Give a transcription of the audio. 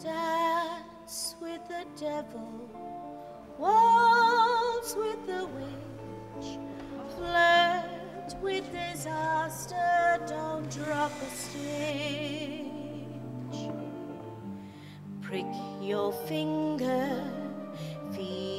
Dance with the devil, waltz with the witch, flirt with disaster, don't drop a stitch. Prick your finger, feel